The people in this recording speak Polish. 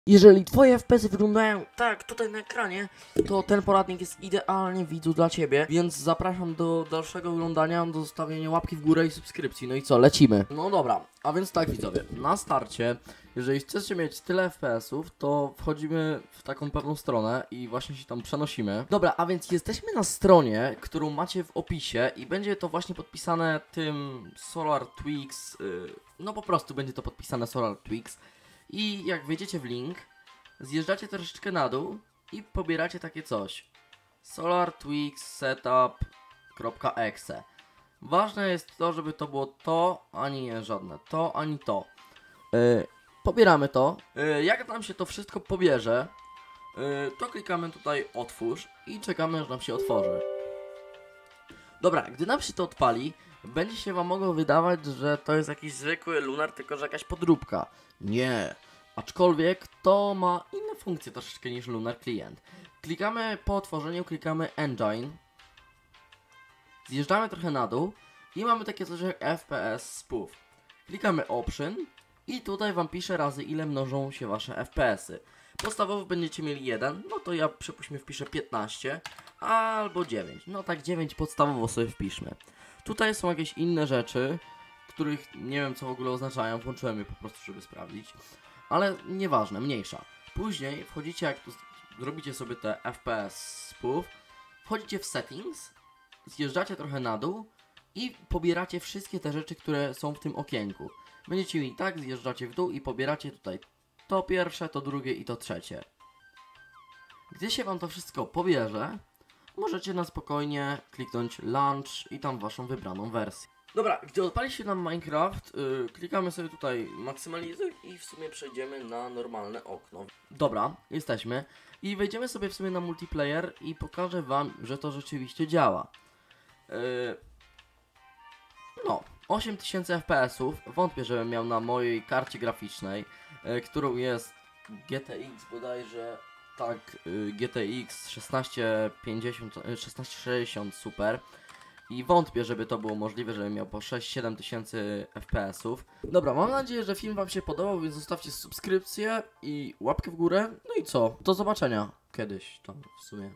Jeżeli twoje FPS-y wyglądają tak tutaj na ekranie, to ten poradnik jest idealnie widzu dla ciebie, więc zapraszam do dalszego oglądania, do zostawienia łapki w górę i subskrypcji. No i co, lecimy. No dobra, a więc tak widzowie, na starcie, jeżeli chcecie mieć tyle FPS-ów, to wchodzimy w taką pewną stronę i właśnie się tam przenosimy. Dobra, a więc jesteśmy na stronie, którą macie w opisie i będzie to właśnie podpisane tym Solar Tweaks, no po prostu będzie to podpisane Solar Tweaks. I jak wejdziecie w link, zjeżdżacie troszeczkę na dół i pobieracie takie coś. solartweaksetup.exe. Ważne jest to, żeby to było to, ani nie żadne. To, ani to. Pobieramy to. Jak nam się to wszystko pobierze, to klikamy tutaj otwórz i czekamy, aż nam się otworzy. Dobra, gdy nam się to odpali, będzie się wam mogło wydawać, że to jest jakiś zwykły lunar, tylko że jakaś podróbka. Nie. Aczkolwiek to ma inne funkcje troszeczkę niż Lunar Client. Klikamy po otworzeniu, klikamy Engine. Zjeżdżamy trochę na dół i mamy takie coś jak FPS Spoof. Klikamy Option i tutaj wam pisze razy ile mnożą się wasze FPS-y. Podstawowo będziecie mieli 1, no to ja przypuśćmy wpiszę 15 albo 9. No tak 9 podstawowo sobie wpiszmy. Tutaj są jakieś inne rzeczy, których nie wiem co w ogóle oznaczają, włączyłem je po prostu, żeby sprawdzić. Ale nieważne, mniejsza. Później wchodzicie, jak tu zrobicie sobie te FPS spoof, wchodzicie w settings, zjeżdżacie trochę na dół i pobieracie wszystkie te rzeczy, które są w tym okienku. Będziecie mieli tak, zjeżdżacie w dół i pobieracie tutaj to pierwsze, to drugie i to trzecie. Gdy się wam to wszystko pobierze, możecie na spokojnie kliknąć Launch i tam waszą wybraną wersję. Dobra, gdy odpali się nam Minecraft, klikamy sobie tutaj maksymalizuj i w sumie przejdziemy na normalne okno. Dobra, jesteśmy i wejdziemy sobie w sumie na multiplayer i pokażę wam, że to rzeczywiście działa. No, 8000 FPS-ów, wątpię, żebym miał na mojej karcie graficznej, którą jest GTX bodajże, tak, GTX 1650, 1660 Super. I wątpię, żeby to było możliwe, żebym miał po 6-7 tysięcy FPS-ów. Dobra, mam nadzieję, że film wam się podobał, więc zostawcie subskrypcję i łapkę w górę. No i co? Do zobaczenia kiedyś tam w sumie.